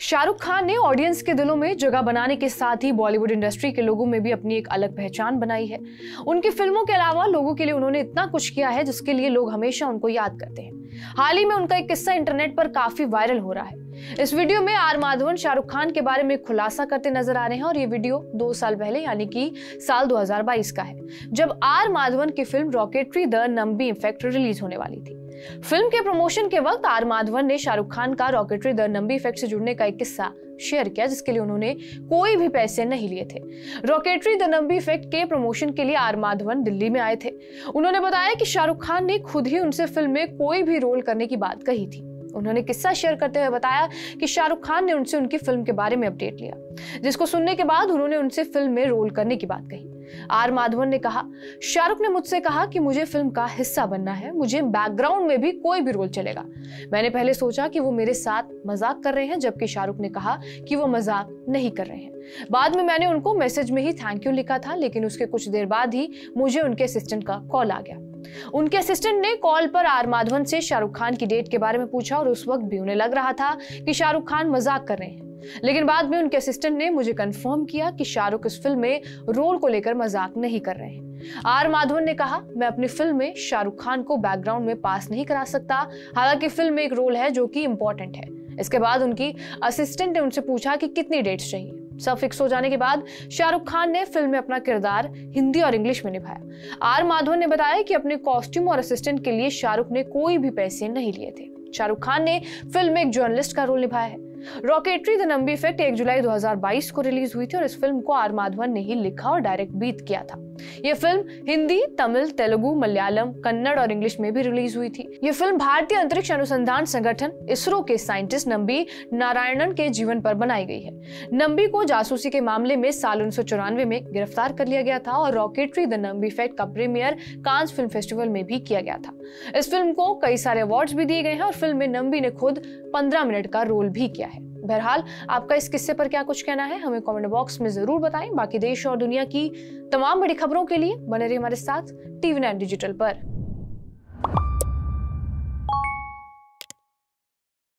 शाहरुख खान ने ऑडियंस के दिलों में जगह बनाने के साथ ही बॉलीवुड इंडस्ट्री के लोगों में भी अपनी एक अलग पहचान बनाई है। उनकी फिल्मों के अलावा लोगों के लिए उन्होंने इतना कुछ किया है जिसके लिए लोग हमेशा उनको याद करते हैं। हाल ही में उनका एक किस्सा इंटरनेट पर काफी वायरल हो रहा है। इस वीडियो में आर माधवन शाहरुख खान के बारे में खुलासा करते नजर आ रहे हैं और ये वीडियो 2 साल पहले यानी कि साल 2022 का है, जब आर माधवन की film Rocketry the Nambi effect release होने वाली थी। फिल्म के प्रमोशन के वक्त आर माधवन ने शाहरुख खान का रॉकेटरी द नंबी इफेक्ट से जुड़ने का एक किस्सा शेयर किया, जिसके लिए उन्होंने कोई भी पैसे नहीं लिए थे। रॉकेटरी द नंबी इफेक्ट के प्रमोशन के लिए आर माधवन दिल्ली में आए थे। उन्होंने बताया कि शाहरुख खान ने खुद ही उनसे फिल्म में कोई भी रोल करने की बात कही थी। उन्होंने किस्सा शेयर करते हुए बताया कि शाहरुख खान ने उनसे उनकी फिल्म के बारे में अपडेट लिया, जिसको सुनने के बाद उन्होंने उनसे फिल्म में रोल करने की बात कही। आर माधवन ने कहा, शाहरुख ने मुझसे कहा कि मुझे फिल्म का हिस्सा बनना है, मुझे बैकग्राउंड में भी कोई भी रोल चलेगा। मैंने पहले सोचा कि वो मेरे साथ मजाक कर रहे हैं, जबकि शाहरुख ने कहा कि वो मजाक नहीं कर रहे हैं। बाद में मैंने उनको मैसेज में ही थैंक यू लिखा था, लेकिन उसके कुछ देर बाद ही मुझे उनके असिस्टेंट का कॉल आ गया। उनके असिस्टेंट ने कॉल पर आर माधवन से शाहरुख खान की डेट के बारे में पूछा और उस वक्त भी उन्हें लग रहा था कि शाहरुख खान मजाक कर रहे हैं, लेकिन बाद में उनके असिस्टेंट ने मुझे कंफर्म किया कि शाहरुख इस फिल्म में रोल को लेकर मजाक नहीं कर रहे हैं। आर माधवन ने कहा, मैं अपनी फिल्म में शाहरुख खान को बैकग्राउंड में पास नहीं करा सकता, हालांकि फिल्म में एक रोल है जो कि इंपॉर्टेंट है। इसके बाद उनकी असिस्टेंट ने उनसे पूछा कि कितनी डेट्स चाहिए। सब फिक्स हो जाने के बाद शाहरुख खान ने फिल्म में अपना किरदार हिंदी और इंग्लिश में निभाया। आर माधवन ने बताया कि अपने कॉस्ट्यूम और असिस्टेंट के लिए शाहरुख ने कोई भी पैसे नहीं लिए थे। शाहरुख खान ने फिल्म में एक जर्नलिस्ट का रोल निभाया है। रॉकेटरी द नंबी इफेक्ट 1 जुलाई 2022 को रिलीज हुई थी और इस फिल्म को आर माधवन ने ही लिखा और डायरेक्ट भी किया था। यह फिल्म हिंदी, तमिल, तेलुगु, मलयालम, कन्नड़ और इंग्लिश में भी रिलीज हुई थी। यह फिल्म भारतीय अंतरिक्ष अनुसंधान संगठन इसरो के साइंटिस्ट नंबी नारायणन के जीवन पर बनाई गई है। नंबी को जासूसी के मामले में साल 1994 में गिरफ्तार कर लिया गया था और रॉकेटरी द नंबी इफेक्ट का प्रीमियर कांस फिल्म फेस्टिवल में भी किया गया था। इस फिल्म को कई सारे अवार्ड्स भी दिए गए हैं और फिल्म में नंबी ने खुद 15 मिनट का रोल भी किया है। बहरहाल, आपका इस किस्से पर क्या कुछ कहना है हमें कमेंट बॉक्स में जरूर बताएं। बाकी देश और दुनिया की तमाम बड़ी खबरों के लिए बने रहिए हमारे साथ TV9 डिजिटल पर।